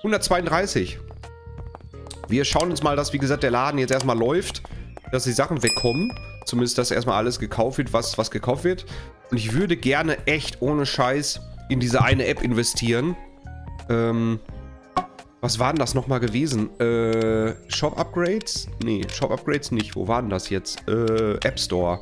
132. Wir schauen uns mal, dass, wie gesagt, der Laden jetzt erstmal läuft, dass die Sachen wegkommen. Zumindest, dass erstmal alles gekauft wird, was gekauft wird. Und ich würde gerne echt ohne Scheiß in diese eine App investieren. Was war denn das nochmal gewesen? Shop Upgrades? Nee, Shop Upgrades nicht. Wo war denn das jetzt? App Store.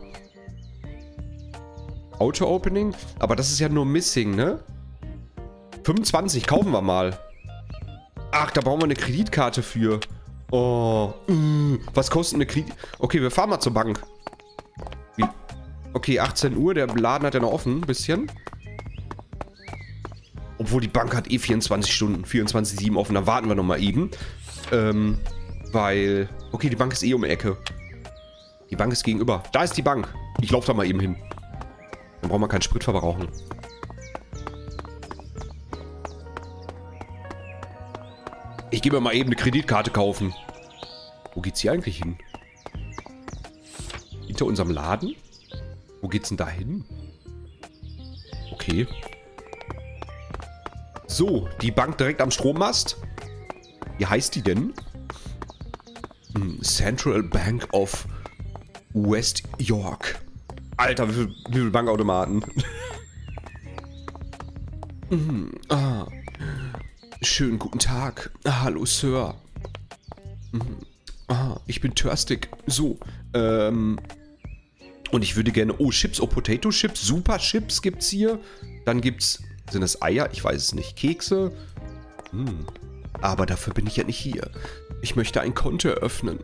Auto Opening? Aber das ist ja nur Missing, ne? 25 kaufen wir mal. Ach, da brauchen wir eine Kreditkarte für. Oh, was kostet eine Kredit... Okay, wir fahren mal zur Bank. Okay, 18 Uhr, der Laden hat ja noch offen, ein bisschen. Obwohl die Bank hat eh 24 Stunden, 24/7 offen, dann warten wir nochmal eben. Weil... Okay, die Bank ist eh um die Ecke. Die Bank ist gegenüber. Da ist die Bank. Ich laufe da mal eben hin. Dann brauchen wir keinen Sprit verbrauchen. Ich gehe mir mal eben eine Kreditkarte kaufen. Wo geht's hier eigentlich hin? Hinter unserem Laden? Wo geht's denn da hin? Okay. So, die Bank direkt am Strommast. Wie heißt die denn? Central Bank of West York. Alter, wie viele Bankautomaten. Schönen guten Tag. Hallo, Sir. Ich bin törstig. So, und ich würde gerne... Oh, Chips, oh, Potato Chips. Super Chips gibt's hier. Dann gibt's... Sind das Eier? Ich weiß es nicht. Kekse? Aber dafür bin ich ja nicht hier. Ich möchte ein Konto eröffnen.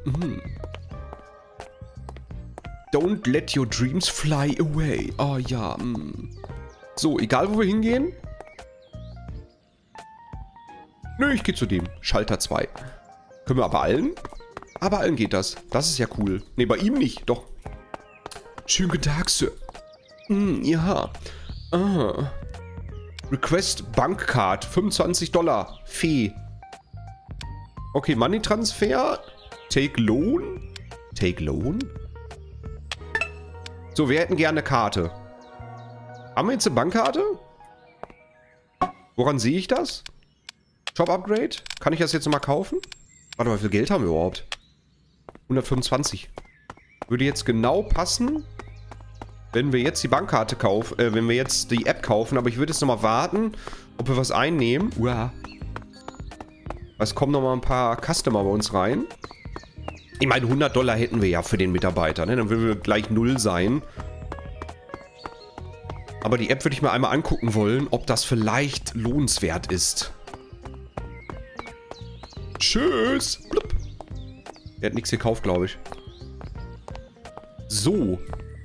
Don't let your dreams fly away. Oh ja. So, egal wo wir hingehen. Nö, ich gehe zu dem. Schalter 2. Können wir aber allen? Aber allen geht das. Das ist ja cool. Ne, bei ihm nicht. Doch. Schönen guten Tag, Sir. Ja. Request Bankcard. 25 $. Fee. Okay, Money Transfer. Take Loan. Take Loan? So, wir hätten gerne eine Karte. Haben wir jetzt eine Bankkarte? Woran sehe ich das? Shop Upgrade? Kann ich das jetzt nochmal kaufen? Warte mal, wie viel Geld haben wir überhaupt? 125. Würde jetzt genau passen, wenn wir jetzt die Bankkarte kaufen, wenn wir jetzt die App kaufen. Aber ich würde jetzt nochmal warten, ob wir was einnehmen. Uah. Es kommen nochmal ein paar Customer bei uns rein. Ich meine, 100 $ hätten wir ja für den Mitarbeiter, ne? Dann würden wir gleich 0 sein. Aber die App würde ich mir einmal angucken wollen, ob das vielleicht lohnenswert ist. Tschüss. Blub. Der hat nichts gekauft, glaube ich. So.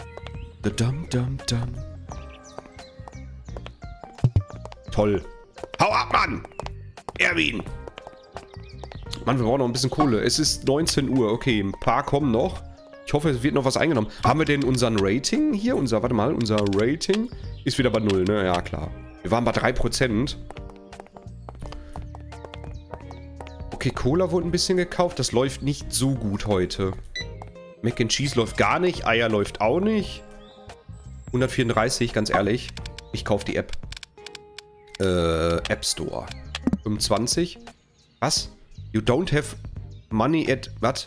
Toll. Hau ab, Mann! Erwin! Mann, wir brauchen noch ein bisschen Kohle. Es ist 19 Uhr. Okay, ein paar kommen noch. Ich hoffe, es wird noch was eingenommen. Haben wir denn unseren Rating hier? Warte mal, unser Rating ist wieder bei 0, ne? Ja, klar. Wir waren bei 3%. Okay, Cola wurde ein bisschen gekauft. Das läuft nicht so gut heute. Mac and Cheese läuft gar nicht. Eier läuft auch nicht. 134, ganz ehrlich. Ich kaufe die App. App Store. 25. Was? You don't have money at... Was?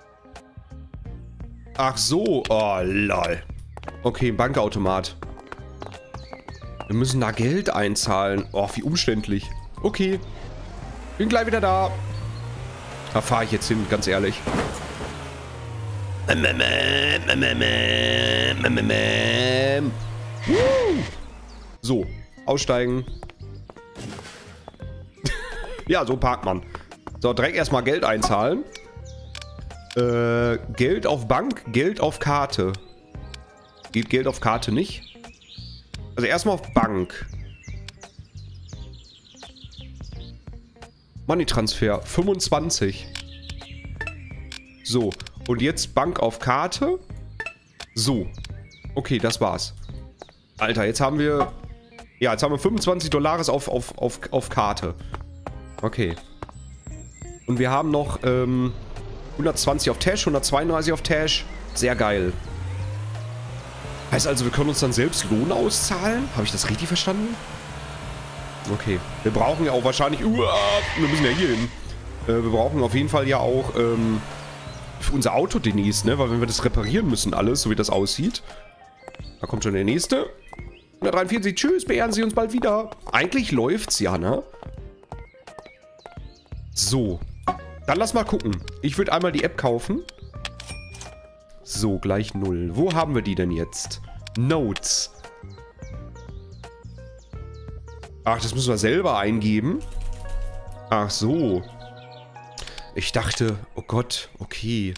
Ach so. Oh, lol. Okay, Bankautomat. Wir müssen da Geld einzahlen. Oh, wie umständlich. Okay. Bin gleich wieder da. Da fahre ich jetzt hin, ganz ehrlich. So, aussteigen. Ja, so parkt man. So, direkt erstmal Geld einzahlen. Geld auf Bank, Geld auf Karte. Geht Geld auf Karte nicht? Also erstmal auf Bank. Money Transfer 25. So, und jetzt Bank auf Karte. So. Okay, das war's. Alter, jetzt haben wir... Ja, jetzt haben wir 25 $ auf Karte. Okay. Und wir haben noch 120 auf Tash, 132 auf Tash. Sehr geil. Heißt also, wir können uns dann selbst Lohn auszahlen? Habe ich das richtig verstanden? Okay. Wir brauchen ja auch wahrscheinlich... wir müssen ja hier hin. Wir brauchen auf jeden Fall ja auch für unser Auto demnächst, ne? Weil wenn wir das reparieren müssen alles, so wie das aussieht. Da kommt schon der nächste. 143, tschüss, beehren Sie uns bald wieder. Eigentlich läuft's ja, ne? So. Dann lass mal gucken. Ich würde einmal die App kaufen. So, gleich 0. Wo haben wir die denn jetzt? Notes. Ach, das müssen wir selber eingeben. Ach so. Ich dachte, oh Gott, okay.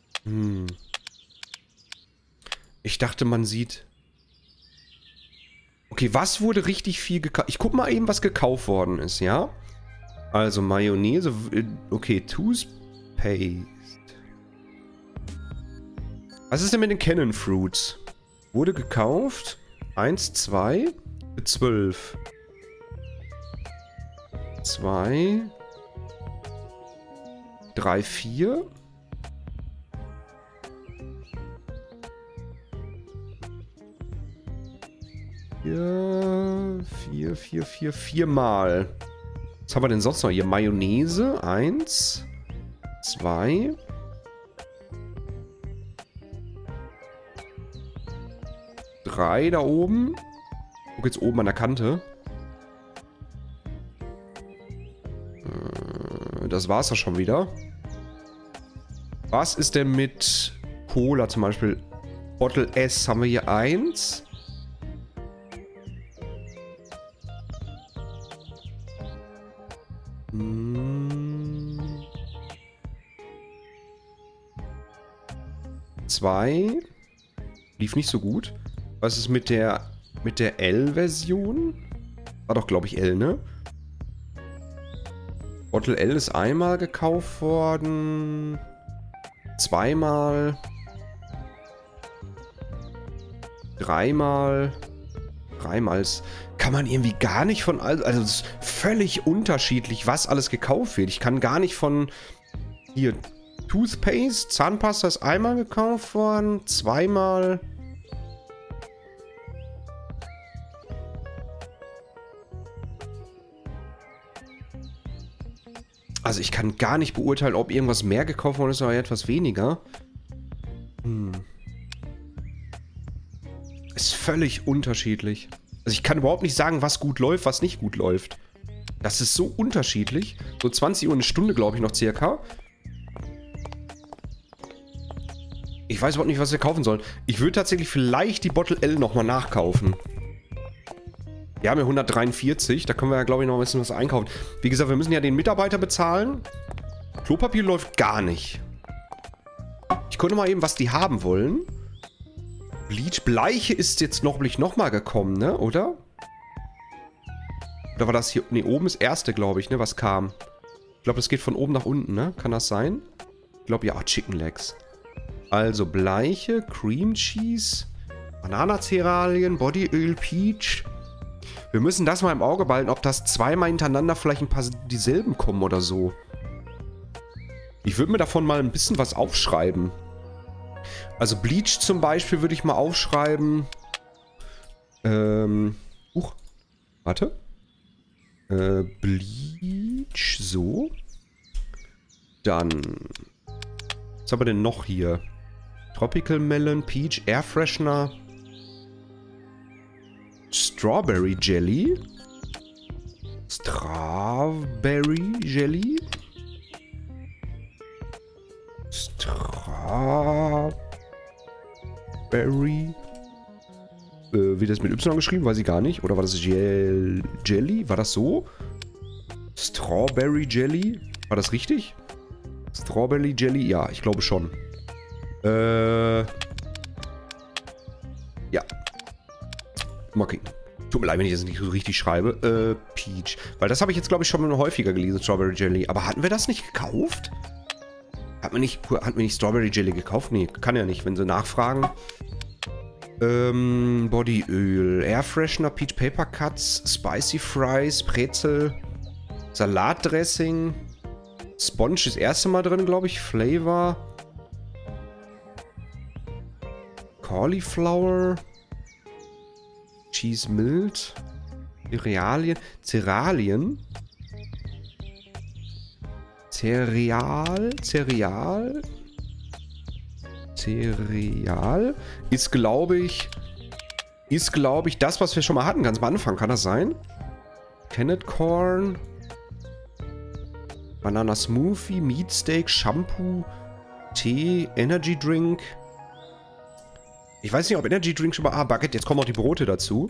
Ich dachte, man sieht... Okay, was wurde richtig viel gekauft? Ich guck mal eben, was gekauft worden ist, ja? Also Mayonnaise, okay, Toothpaste. Was ist denn mit den Cannon Fruits? Wurde gekauft. 1, 2, für 12. 2, 3, 4. Ja, 4 Mal. Was haben wir denn sonst noch hier? Mayonnaise. 1, 2. 3 da oben. Guck jetzt oben an der Kante. Das war's ja schon wieder. Was ist denn mit Cola zum Beispiel? Bottle S haben wir hier 1. Zwei. Lief nicht so gut. Was ist mit der L-Version? War doch, glaube ich, L, ne? Bottle L ist einmal gekauft worden. Zweimal. Dreimal. Dreimal. Kann man irgendwie gar nicht von... Also es ist völlig unterschiedlich, was alles gekauft wird. Ich kann gar nicht von... Hier, Toothpaste, Zahnpasta ist einmal gekauft worden. Zweimal... Also ich kann gar nicht beurteilen, ob irgendwas mehr gekauft worden ist oder etwas weniger. Ist völlig unterschiedlich. Also ich kann überhaupt nicht sagen, was gut läuft, was nicht gut läuft. Das ist so unterschiedlich. So 20 Uhr eine Stunde, glaube ich, noch circa. Ich weiß überhaupt nicht, was wir kaufen sollen. Ich würde tatsächlich vielleicht die Bottle L nochmal nachkaufen. Wir haben ja 143, da können wir ja, glaube ich, noch ein bisschen was einkaufen. Wie gesagt, wir müssen ja den Mitarbeiter bezahlen. Klopapier läuft gar nicht. Ich gucke mal eben, was die haben wollen. Bleach, Bleiche ist jetzt noch mal gekommen, ne? Oder? Oder war das hier... Ne, oben ist erste, glaube ich, ne? Was kam. Ich glaube, das geht von oben nach unten, ne? Kann das sein? Ich glaube, ja. Chicken Legs. Also, Bleiche, Cream Cheese, Bananacerealien, Bodyöl, Peach... Wir müssen das mal im Auge behalten, ob das zweimal hintereinander vielleicht ein paar dieselben kommen oder so. Ich würde mir davon mal ein bisschen was aufschreiben. Also Bleach zum Beispiel würde ich mal aufschreiben. Warte. Bleach, so. Dann. Was haben wir denn noch hier? Tropical Melon, Peach, Air Freshener. Strawberry Jelly. Strawberry Jelly. Strawberry. Wie das mit Y geschrieben? Weiß ich gar nicht. Oder war das Jelly? War das so? Strawberry Jelly? War das richtig? Strawberry Jelly? Ja, ich glaube schon. Ja. Mal gucken. Tut mir leid, wenn ich das nicht so richtig schreibe. Peach. Weil das habe ich jetzt, glaube ich, schon mal häufiger gelesen, Strawberry Jelly. Aber hatten wir das nicht gekauft? Hatten wir nicht Strawberry Jelly gekauft? Nee, kann ja nicht, wenn sie nachfragen. Bodyöl, Air Freshener, Peach Paper Cuts, Spicy Fries, Brezel, Salatdressing, Sponge das erste Mal drin, glaube ich. Flavor. Cauliflower. Cheese Mild. Cerealien. Cerealien. Cereal. Ist, glaube ich, das, was wir schon mal hatten, ganz am Anfang. Kann das sein? Canned Corn. Banana Smoothie, Meat Steak, Shampoo, Tee, Energy Drink. Ich weiß nicht, ob Energy Drink schon mal... Ah, Baguette, jetzt kommen auch die Brote dazu.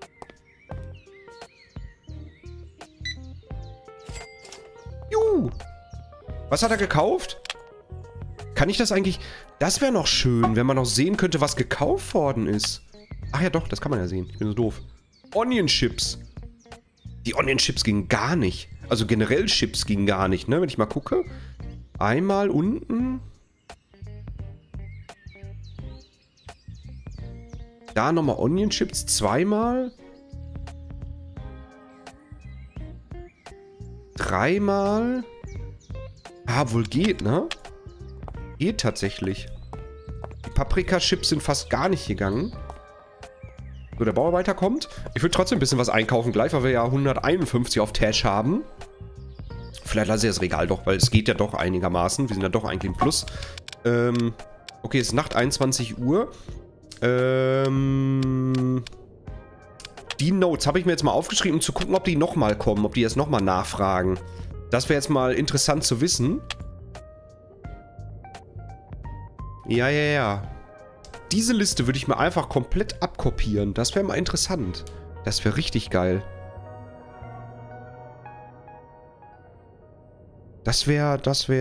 Juhu! Was hat er gekauft? Kann ich das eigentlich... Das wäre noch schön, wenn man noch sehen könnte, was gekauft worden ist. Ach ja, doch, das kann man ja sehen. Ich bin so doof. Onion Chips. Die Onion Chips gingen gar nicht. Also generell Chips gingen gar nicht, ne? Wenn ich mal gucke. Einmal unten. Da nochmal Onion Chips. Zweimal. Dreimal. Ah, wohl geht, ne? Geht tatsächlich. Die Paprika-Chips sind fast gar nicht gegangen. So, der Bauarbeiter kommt. Ich würde trotzdem ein bisschen was einkaufen gleich, weil wir ja 151 auf Tash haben. Vielleicht lasse ich das Regal doch, weil es geht ja doch einigermaßen. Wir sind ja doch eigentlich im Plus. Okay, es ist Nacht 21 Uhr. Die Notes habe ich mir jetzt mal aufgeschrieben, um zu gucken, ob die nochmal kommen. Ob die jetzt nochmal nachfragen. Das wäre jetzt mal interessant zu wissen. Ja. Diese Liste würde ich mir einfach komplett abkopieren. Das wäre mal interessant. Das wäre richtig geil. Das wäre,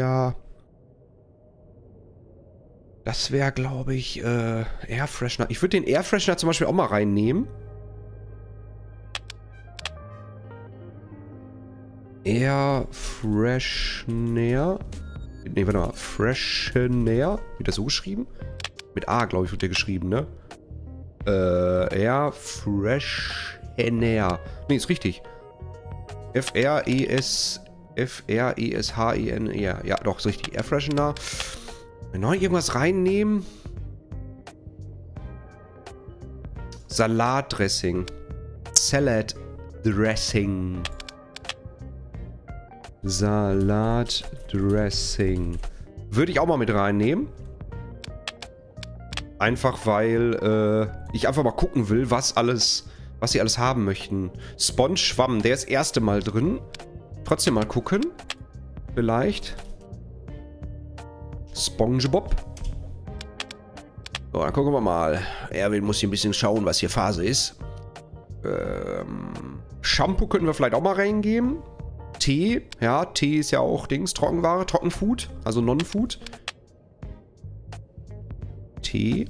glaube ich, Air Freshener. Ich würde den Air Freshener zum Beispiel auch mal reinnehmen. Air Freshener. Ne, warte mal. Freshener. Wird das so geschrieben? Mit A, glaube ich, wird der geschrieben, ne? Air Freshener. Ne, ist richtig. F-R-E-S-H-E-N-E-R. Ja, doch, ist richtig. Air Freshener. Noch irgendwas reinnehmen. Salatdressing. Salad Dressing. Salatdressing. Würde ich auch mal mit reinnehmen. Einfach weil ich einfach mal gucken will, was sie alles haben möchten. Sponge Schwamm, der ist das erste Mal drin. Trotzdem mal gucken. Vielleicht. SpongeBob. So, dann gucken wir mal. Erwin muss hier ein bisschen schauen, was hier Phase ist. Shampoo könnten wir vielleicht auch mal reingeben. Tee. Ja, Tee ist ja auch Dings, Trockenware, Trockenfood. Also Non-Food. Tee.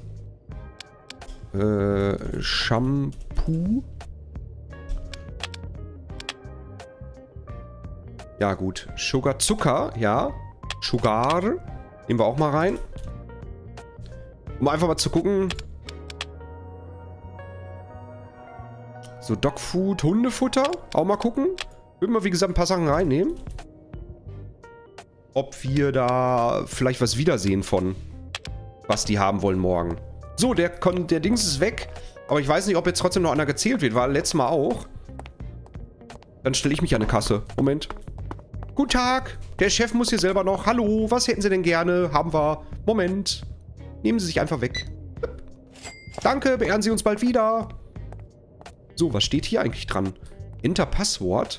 Shampoo. Ja, gut. Sugar, Zucker, ja. Sugar. Nehmen wir auch mal rein. Um einfach mal zu gucken. So, Dogfood, Hundefutter. Auch mal gucken. Würden wir, wie gesagt, ein paar Sachen reinnehmen. Ob wir da vielleicht was wiedersehen von, was die haben wollen morgen. So, der Dings ist weg. Aber ich weiß nicht, ob jetzt trotzdem noch einer gezählt wird. War letztes Mal auch. Dann stelle ich mich an eine Kasse. Moment. Guten Tag. Der Chef muss hier selber noch. Hallo, was hätten Sie denn gerne? Haben wir. Moment. Nehmen Sie sich einfach weg. Danke, beehren Sie uns bald wieder. So, was steht hier eigentlich dran? Enter Passwort.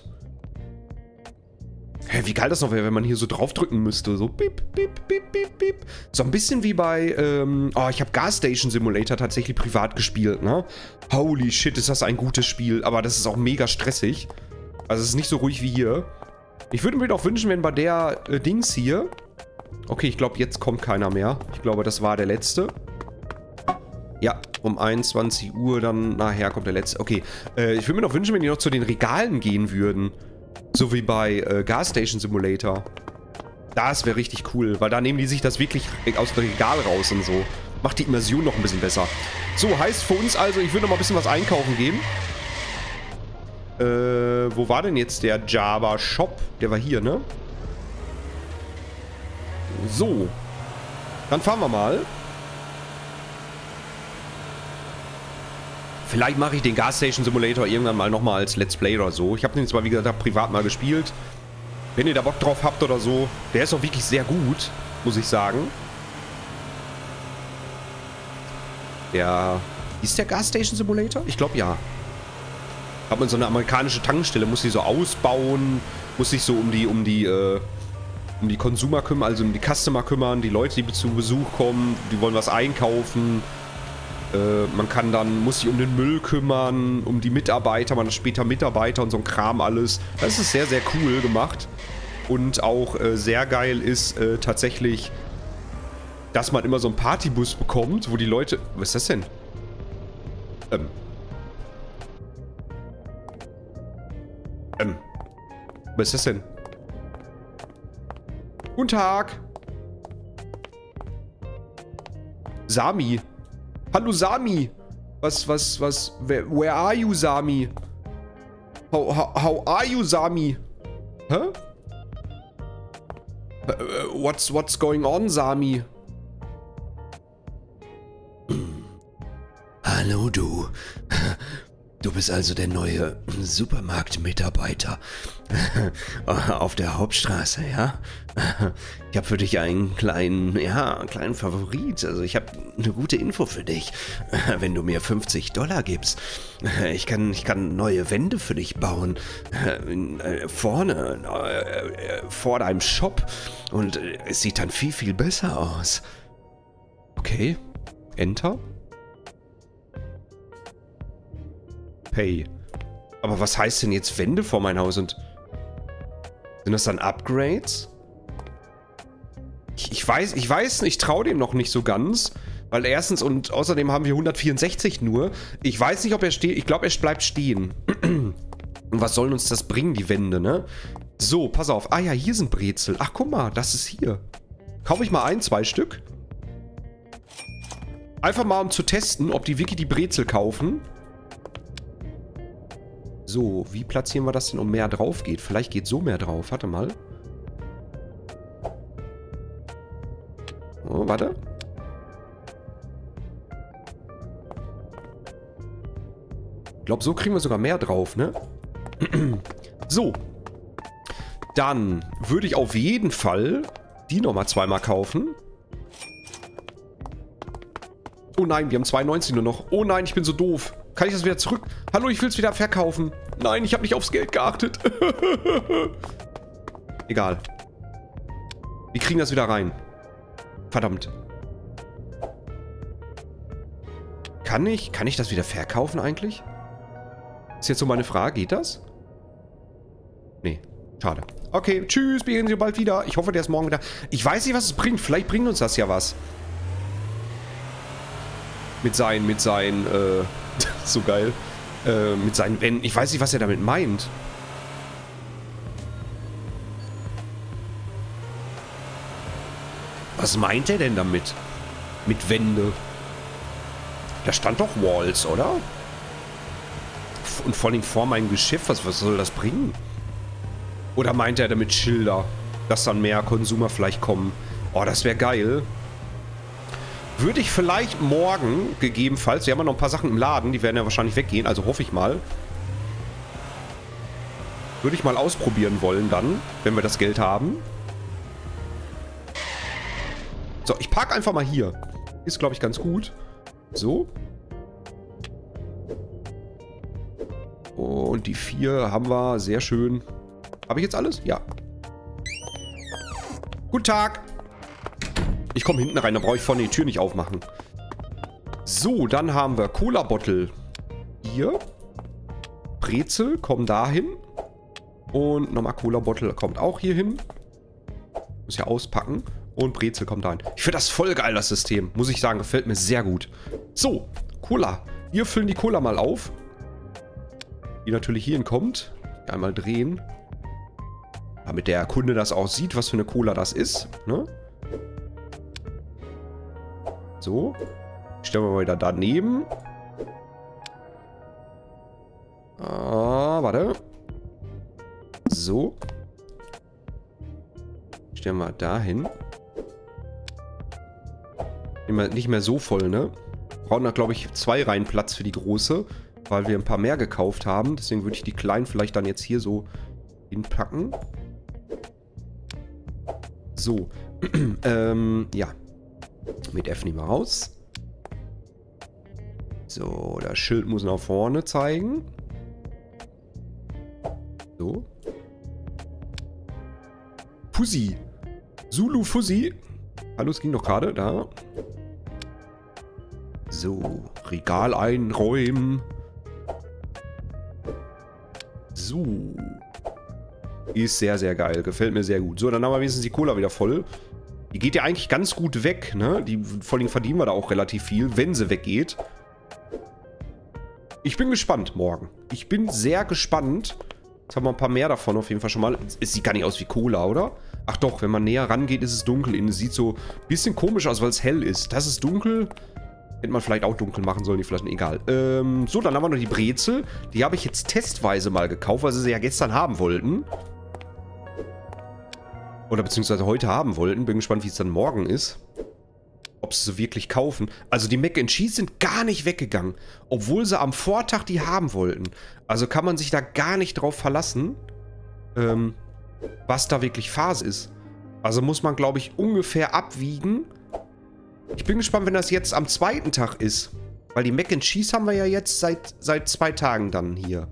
Hä, wie geil das noch wäre, wenn man hier so draufdrücken müsste. So bip, bip, bip, bip, bip. So ein bisschen wie bei, ich habe Gas Station Simulator tatsächlich privat gespielt, ne? Holy shit, ist das ein gutes Spiel. Aber das ist auch mega stressig. Also es ist nicht so ruhig wie hier. Ich würde mir doch wünschen, wenn bei der Dings hier... Okay, ich glaube, jetzt kommt keiner mehr. Ich glaube, das war der letzte. Ja, um 21 Uhr dann nachher kommt der letzte. Okay, ich würde mir doch wünschen, wenn die noch zu den Regalen gehen würden. So wie bei Gas Station Simulator. Das wäre richtig cool, weil da nehmen die sich das wirklich aus dem Regal raus und so. Macht die Immersion noch ein bisschen besser. So, heißt für uns also, ich würde noch mal ein bisschen was einkaufen gehen. Wo war denn jetzt der Java Shop? Der war hier, ne? So. Dann fahren wir mal. Vielleicht mache ich den Gas Station Simulator irgendwann mal nochmal als Let's Play oder so. Ich habe den zwar, wie gesagt, privat mal gespielt. Wenn ihr da Bock drauf habt oder so. Der ist auch wirklich sehr gut, muss ich sagen. Ist der Gas Station Simulator? Ich glaube ja. Hat man so eine amerikanische Tankstelle, muss sie so ausbauen, muss sich so um die Consumer kümmern, also um die Customer kümmern, die Leute, die zu Besuch kommen, die wollen was einkaufen. Muss sich um den Müll kümmern, um die Mitarbeiter, man hat später Mitarbeiter und so ein Kram alles. Das ist sehr, sehr cool gemacht. Und auch sehr geil ist tatsächlich, dass man immer so einen Partybus bekommt, wo die Leute... Was ist das denn? Was ist das denn? Guten Tag. Sami. Hallo Sami. Where are you, Sami? How are you, Sami? Hä? What's going on, Sami? Hallo, du. Du bist also der neue Supermarktmitarbeiter auf der Hauptstraße, ja? Ich habe für dich einen kleinen Favorit. Also ich habe eine gute Info für dich. Wenn du mir $50 gibst, ich kann neue Wände für dich bauen. Vorne, vor deinem Shop. Und es sieht dann viel, viel besser aus. Okay. Enter. Pay. Aber was heißt denn jetzt Wände vor mein Haus? Und sind das dann Upgrades? Ich weiß nicht, ich traue dem noch nicht so ganz. Weil erstens und außerdem haben wir 164 nur. Ich weiß nicht, ob er steht. Ich glaube, er bleibt stehen. Und was soll uns das bringen, die Wände, ne? So, pass auf. Ah ja, hier sind Brezel. Ach, guck mal, das ist hier. Kaufe ich mal 2 Stück. Einfach mal, um zu testen, ob die wirklich die Brezel kaufen. So, wie platzieren wir das denn, um mehr drauf geht? Vielleicht geht so mehr drauf. Warte mal. Oh, warte. Ich glaube, so kriegen wir sogar mehr drauf, ne? So. Dann würde ich auf jeden Fall die nochmal 2-mal kaufen. Oh nein, wir haben 92 nur noch. Oh nein, ich bin so doof. Kann ich das wieder zurück? Hallo, ich will es wieder verkaufen. Nein, ich habe nicht aufs Geld geachtet. Egal. Wir kriegen das wieder rein. Verdammt. Kann ich das wieder verkaufen eigentlich? Ist jetzt so meine Frage. Geht das? Nee. Schade. Okay, tschüss, wir sehen Sie bald wieder. Ich hoffe, der ist morgen wieder. Ich weiß nicht, was es bringt. Vielleicht bringt uns das ja was. Mit seinen, so geil. Mit seinen Wänden. Ich weiß nicht, was er damit meint. Was meint er denn damit? Mit Wände? Da stand doch Walls, oder? Und vor allem vor meinem Geschäft. Was soll das bringen? Oder meint er damit Schilder? Dass dann mehr Konsumer vielleicht kommen. Oh, das wäre geil. Würde ich vielleicht morgen, gegebenenfalls, wir haben ja noch ein paar Sachen im Laden, die werden ja wahrscheinlich weggehen, also hoffe ich mal. Würde ich mal ausprobieren wollen dann, wenn wir das Geld haben. So, ich parke einfach mal hier. Ist, glaube ich, ganz gut. So. Und die 4 haben wir, sehr schön. Habe ich jetzt alles? Ja. Guten Tag. Ich komme hinten rein, da brauche ich vorne die Tür nicht aufmachen. So, dann haben wir Cola-Bottle hier. Brezel kommen dahin. Und nochmal Cola-Bottle kommt auch hier hin. Muss ja auspacken. Und Brezel kommt dahin. Ich finde das voll geil, das System. Muss ich sagen, gefällt mir sehr gut. So, Cola. Wir füllen die Cola mal auf. Die natürlich hierhin kommt. Einmal drehen. Damit der Kunde das auch sieht, was für eine Cola das ist. Ne? So. Stellen wir mal wieder daneben. Warte. So. Stellen wir dahin. Nicht mehr so voll, ne? Brauchen da, glaube ich, 2 Reihen Platz für die große. weil wir ein paar mehr gekauft haben. Deswegen würde ich die kleinen vielleicht dann jetzt hier so hinpacken. So. Ja. Mit F nehmen wir raus. So, das Schild muss nach vorne zeigen. So. Fuzzy. Zulu Fuzzy. Hallo, es ging doch gerade. Da. So. Regal einräumen. So. Ist sehr, sehr geil. Gefällt mir sehr gut. So, dann haben wir wenigstens die Cola wieder voll. Die geht ja eigentlich ganz gut weg, ne? Vor allem verdienen wir da auch relativ viel, wenn sie weggeht. Ich bin gespannt morgen. Ich bin sehr gespannt. Jetzt haben wir ein paar mehr davon auf jeden Fall schon mal. Es sieht gar nicht aus wie Cola, oder? Ach doch, wenn man näher rangeht, ist es dunkel. Es sieht so ein bisschen komisch aus, weil es hell ist. Das ist dunkel. Hätte man vielleicht auch dunkel machen sollen, die Flaschen. Egal. So, dann haben wir noch die Brezel. Die habe ich jetzt testweise mal gekauft, weil sie ja gestern haben wollten. Oder beziehungsweise heute haben wollten. Bin gespannt, wie es dann morgen ist. Ob sie sie wirklich kaufen. Also die Mac and Cheese sind gar nicht weggegangen. Obwohl sie am Vortag die haben wollten. Also kann man sich da gar nicht drauf verlassen, was da wirklich Phase ist. Also muss man, glaube ich, ungefähr abwiegen. Ich bin gespannt, wenn das jetzt am zweiten Tag ist. Weil die Mac and Cheese haben wir ja jetzt seit 2 Tagen dann hier.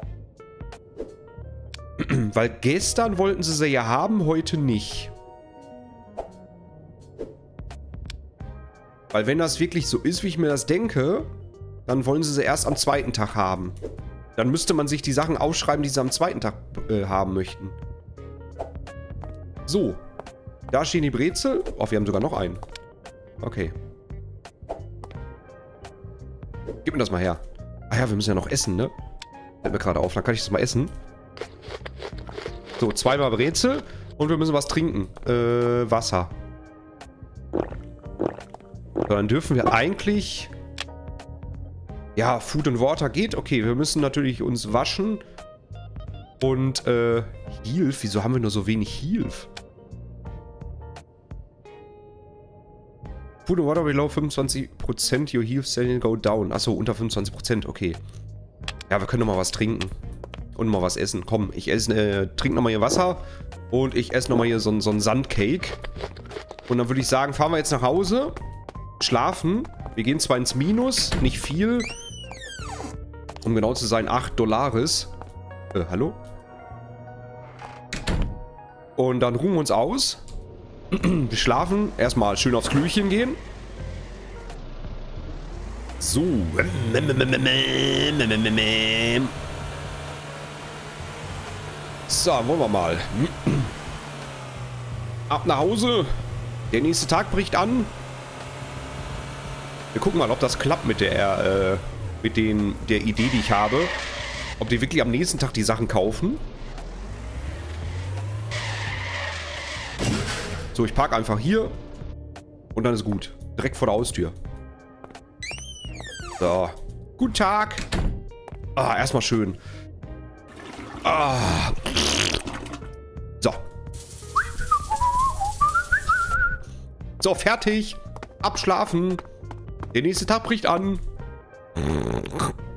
Weil gestern wollten sie ja haben, heute nicht. Weil wenn das wirklich so ist, wie ich mir das denke, dann wollen sie erst am zweiten Tag haben. Dann müsste man sich die Sachen aufschreiben, die sie am zweiten Tag haben möchten. So. Da stehen die Brezel. Oh, wir haben sogar noch einen. Okay. Gib mir das mal her. Ah ja, wir müssen ja noch essen, ne? Fällt mir gerade auf. Dann kann ich das mal essen. So, 2-mal Brezel. Und wir müssen was trinken. Wasser. So, dann dürfen wir eigentlich... Ja, Food and Water geht. Okay, wir müssen natürlich uns waschen. Und, Health. Wieso haben wir nur so wenig Health? Food and Water below 25%. Your Health standing go down. Achso, unter 25%. Okay. Ja, wir können noch mal was trinken. Und mal was essen. Komm, ich trinke nochmal hier Wasser. Und ich esse nochmal hier so ein Sandcake. Und dann würde ich sagen, fahren wir jetzt nach Hause. Schlafen. Wir gehen zwar ins Minus, nicht viel. Um genau zu sein, $8. Hallo? Und dann ruhen wir uns aus. Wir schlafen. Erstmal schön aufs Klüchen gehen. So. So, wollen wir mal. Ab nach Hause. Der nächste Tag bricht an. Wir gucken mal, ob das klappt mit der Idee, die ich habe. Ob die wirklich am nächsten Tag die Sachen kaufen. So, ich parke einfach hier. Und dann ist gut. Direkt vor der Haustür. So. Guten Tag. Ah, erstmal schön. Ah. So. So, fertig. Abschlafen. Der nächste Tag bricht an.